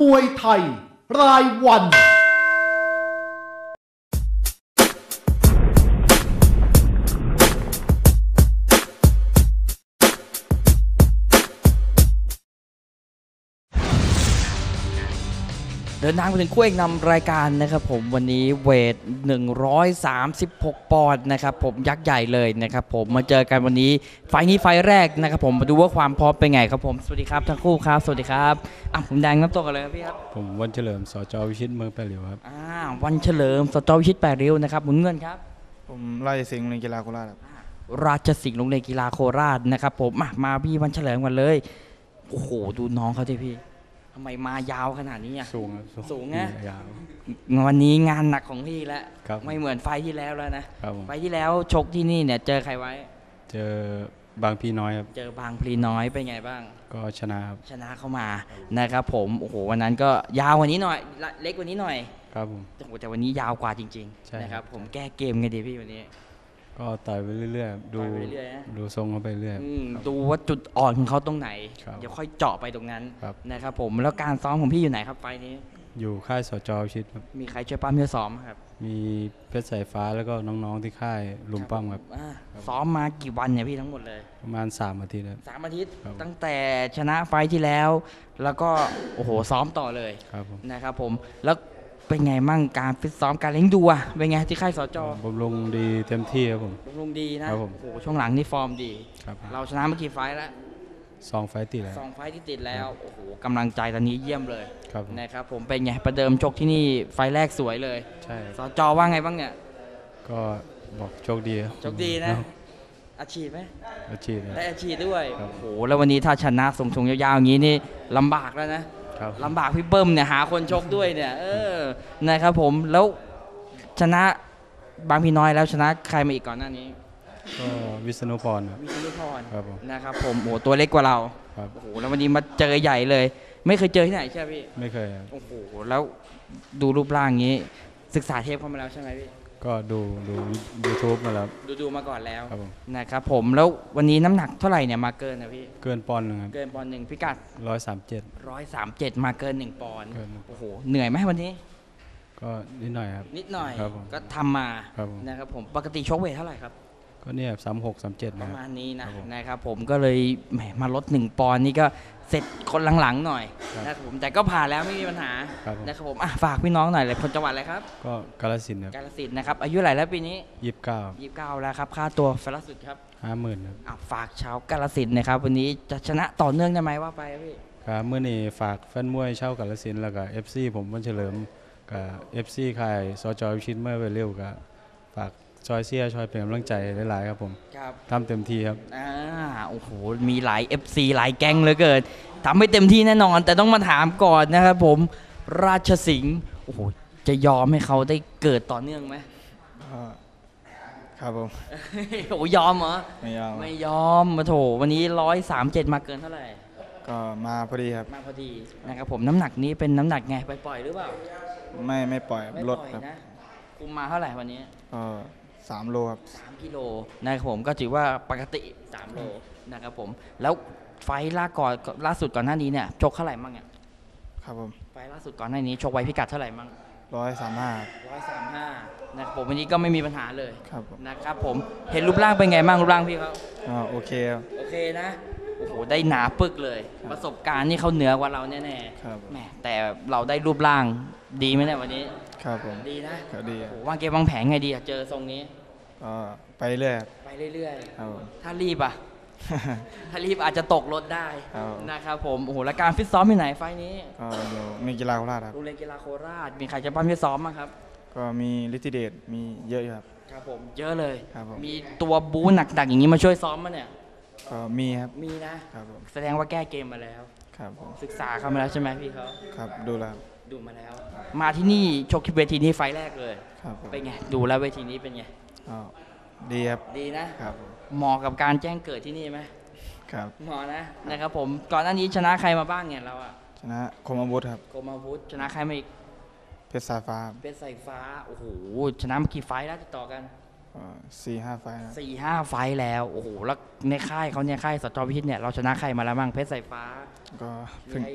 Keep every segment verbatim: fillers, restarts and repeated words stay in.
มวยไทยรายวันเดินทางไปถึงคู่เอกนำรายการนะครับผมวันนี้เวทหนึ่งร้อยสามสิบหกปอนด์นะครับผมยักษ์ใหญ่เลยนะครับผมมาเจอกันวันนี้ไฟนี้ไฟแรกนะครับผมมาดูว่าความพร้อมเป็นไงครับผมสวัสดีครับทั้งคู่ครับสวัสดีครับอ่ะผมแดงน้ำตกกันเลยครับพี่ครับผมวันเฉลิมสจวิชิตเมืองแปดริ้วครับอ่าวันเฉลิมสจวิชิตแปดริ้วนะครับหมุนเงินครับผมราชสิงห์โรงเรียนกีฬาโคราชครับราชสิงห์โรงเรียนกีฬาโคราชนะครับผมมามาพี่วันเฉลิมกันเลยโอ้โหดูน้องเขาดิพี่ทำไมมายาวขนาดนี้อ่ะสูงสูงนะยาววันนี้งานหนักของพี่แล้วไม่เหมือนไฟที่แล้วแล้วนะไฟที่แล้วชกที่นี่เนี่ยเจอใครไว้เจอบางพีน้อยครับเจอบางพลีน้อยเป็นไงบ้างก็ชนะครับชนะเข้ามานะครับผมโอ้โหวันนั้นก็ยาวกว่านี้หน่อยเล็กกว่านี้หน่อยครับผมแต่วันนี้ยาวกว่าจริงๆนะครับผมแก้เกมไงดีพี่วันนี้ก็ต่อยไปเรื่อยๆดูดูทรงเขาไปเรื่อยดูว่าจุดอ่อนของเขาตรงไหนเดี๋ยวค่อยเจาะไปตรงนั้นนะครับผมแล้วการซ้อมของพี่อยู่ไหนครับไฟนี้อยู่ค่ายสจวิชิตครับมีใครช่วยปั้มเพื่อซ้อมครับมีเพชรสายฟ้าแล้วก็น้องๆที่ค่ายลุมปั้มครับซ้อมมากี่วันเนี่ยพี่ทั้งหมดเลยประมาณสามอาทิตย์ครับสามอาทิตย์ตั้งแต่ชนะไฟที่แล้วแล้วก็โอ้โหซ้อมต่อเลยนะครับผมแล้วเป็นไงมั่งการฟิตซ้อมการเลี้ยงดูอะเป็นไงที่ค่ายสจบำรุงดีเต็มที่ครับผมบำรุงดีนะโอ้โหช่วงหลังนี่ฟอร์มดีเราชนะเมื่อกี่ไฟแล้วสองไฟติดแล้วสองไฟที่ติดแล้วโอ้โหกำลังใจตอนนี้เยี่ยมเลยนะครับผมเป็นไงประเดิมชกที่นี่ไฟแรกสวยเลยใช่สจว่าไงบ้างเนี่ยก็บอกโชคดีโชคดีนะอาชีพไหมอาชีพได้อาชีพด้วยโอ้โหแล้ววันนี้ถ้าชนะส่งๆยาวๆอย่างนี้นี่ลำบากแล้วนะลำบากพี่เบิ้มเนี่ยหาคนชกด้วยเนี่ยเออนะครับผมแล้วชนะบางพี่น้อยแล้วชนะใครมาอีกก่อนหน้านี้ก็วิษณุพรวิษณุพรนะครับผมโอ้ตัวเล็กกว่าเราโอ้โหแล้ววันนี้มาเจอใหญ่เลยไม่เคยเจอที่ไหนใช่ไหมพี่ไม่เคยโอ้โหแล้วดูรูปร่างอย่างนี้ศึกษาเทปเข้ามาแล้วใช่ไหมพี่ก็ดูดูยูทูบมาแล้วดูดูมาก่อนแล้วนะครับผมแล้ววันนี้น้ำหนักเท่าไหร่เนี่ยมาเกินนะพี่เกินปอนด์นึงครับเกินปอนด์หนึ่งพิกัดร้อยสามเจ็ดร้อยสามเจ็ดมาเกินหนึ่งปอนด์โอ้โหเหนื่อยไหมวันนี้ก็นิดหน่อยครับนิดหน่อยก็ทำมานะครับผมปกติชกเวทเท่าไหร่ครับก็เนี่ยสามหกสามเจ็ดประมาณนี้นะนะครับผมก็เลยแหมมาลดหนึ่งปอนด์นี่ก็เสร็จคนหลังๆหน่อยนะครับผมแต่ก็ผ่านแล้วไม่มีปัญหานะครับผมฝากพี่น้องหน่อยเลยคนจังหวัดอะไรครับก็กาฬสินธุ์ครับกาฬสินธุ์นะครับอายุเท่าไหร่แล้วปีนี้ยี่สิบเก้ายี่สิบเก้าแล้วครับค่าตัวไฟล่าสุดครับห้าหมื่นครับฝากชาวกาฬสินธุ์นะครับวันนี้จะชนะต่อเนื่องได้ไหมว่าไปพี่ครับเมื่อนี้ฝากแฟนมวยเช่ากาฬสินธุ์แล้วก็เอฟซีผมวันเฉลิมกับเอฟซีค่ายสจวิชิตเมื่อไปเร็วกับฝากชอยเซียชอยเป็นกำลังใจหลายๆครับผมทำเต็มที่ครับอ่าโอ้โหมีหลาย เอฟ ซี หลายแก๊งเหลือเกินทำให้เต็มที่แน่นอนแต่ต้องมาถามก่อนนะครับผมราชสิงห์โอ้โหจะยอมให้เขาได้เกิดต่อเนื่องไหมครับผมโอ้ยอมเหรอไม่ยอมไม่ยอมมาโถวันนี้ร้อยสามเจ็ดมาเกินเท่าไหร่ก็มาพอดีครับมาพอดีนะครับผมน้ำหนักนี้เป็นน้ำหนักไงไปปล่อยหรือเปล่าไม่ไม่ปล่อยลดครับคุมมาเท่าไหร่วันนี้ก็สามโลครับสามกิโลนะครับผมก็ถือว่าปกติสามโลนะครับผมแล้วไฟล่าก่อนล่าสุดก่อนหน้านี้เนี่ยชกเท่าไหร่มั่งเนี่ยครับผมไฟล่าสุดก่อนหน้านี้ชกไว้พิกัดเท่าไหร่มั่งร้อยสามห้าร้อยสามห้านะครับผมวันนี้ก็ไม่มีปัญหาเลยครับนะครับผมเห็นรูปร่างเป็นไงบ้างรูปร่างพี่เขาอ๋อโอเคโอเคนะโอ้โหได้หนาปึกเลยประสบการณ์นี่เขาเหนือกว่าเราแน่ๆครับแหมแต่เราได้รูปร่างดีไหมเนี่ยวันนี้ครับผมดีนะดีโอ้วางเกมวางแผนไงดีเจอทรงนี้ก็ไปเรื่อยไปเรื่อยๆถ้ารีบอ่ะถ้ารีบอาจจะตกรถได้นะครับผมโอ้โหแล้วการฟิตซ้อมที่ไหนไฟนี้ก็อยู่มีกีฬาโคราชครับโรงเรียนกีฬาโคราชมีใครจะปั้มฟิตซ้อมมั้งครับก็มีฤทธิเดชมีเยอะครับครับผมเยอะเลยครับผมมีตัวบู๊หนักๆอย่างนี้มาช่วยซ้อมมั้ยเนี่ยก็มีครับมีนะครับผมแสดงว่าแก้เกมมาแล้วครับผมศึกษาเข้ามาแล้วใช่ไหมพี่เขาครับดูแล้วดูมาแล้วมาที่นี่ชกที่เวทีนี้ไฟแรกเลยครับเป็นไงดูแล้วเวทีนี้เป็นไงอ๋อดีครับดีนะครับเหมาะกับการแจ้งเกิดที่นี่ไหมครับเหมาะนะนะครับผมก่อนหน้านี้ชนะใครมาบ้างเนี่ยเราอะชนะคมอาวุธครับคมอาวุธชนะใครมาอีกเพชรสายฟ้าเพชรสายฟ้าโอ้โหชนะมากี่ไฟแล้วติดต่อกันสี่ห้าไฟสี่ห้าไฟแล้วโอ้โหแล้วในค่ายเขาเนี่ยค่ายสจวิชิตเนี่ยเราชนะใครมาแล้วบ้างเพชรสายฟ้าก็เพิ่ง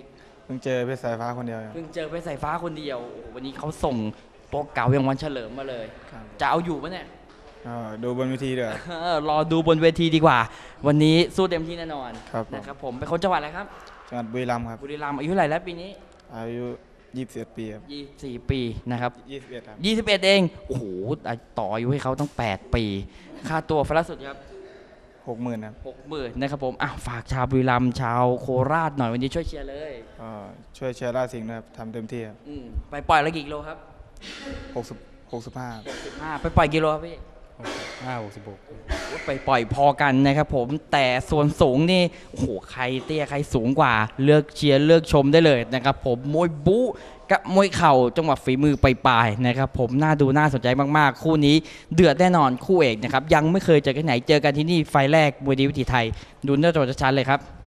พิ่งเจอเพชรสายฟ้าคนเดียวครับเพิ่งเจอเพชรสายฟ้าคนเดียวโอ้โหวันนี้เขาส่งตัวเก่าอย่างวันเฉลิมมาเลยครับจะเอาอยู่ปะเนี่ยก็ดูบนเวทีด้วยครับเออรอดูบนเวทีดีกว่า วันนี้สู้เต็มที่แน่นอนครับผมนะครับผมเป็นคนจังหวัดอะไรครับจังหวัดบุรีรัมย์ครับบุรีรัมย์อายุเท่าไหร่แล้วปีนี้อายุยี่สิบเอ็ดปีครับยี่สิบสี่ปีนะครับยี่สิบเอ็ดครับยี่สิบเอ็ดเองโอ้โหต่ออายุให้เขาตั้งแปดปีค่าตัวฟล่าสุดครับหกหมื่นครับหกหมื่นนะครับผมอ่ะฝากชาวบุรีรัมย์ชาวโคราชหน่อยวันนี้ช่วยเชียร์เลยก็ช่วยเชียร์ราชสิงห์นะครับทำเต็มที่ครับอืมไปปล่อยละกี่กิโลครับหกสิบหกสิบห้าสิบห้าไปปล่อยกิโลครับพี่ห้าหกสิบหกไปปล่อยพอกันนะครับผมแต่ส่วนสูงนี่โอ้โหใครเตี้ยใครสูงกว่าเลือกเชียร์เลือกชมได้เลยนะครับผมมวยบู๊กับมวยเข่าจังหวะฝีมือปลายๆนะครับผมน่าดูน่าสนใจมากๆ คู่นี้เดือดแน่นอนคู่เอกนะครับยังไม่เคยเจอกันไหนเจอกันที่นี่ไฟแรกมวยดีวิถีไทยดูเนื้อตัวชัดๆเลยครับ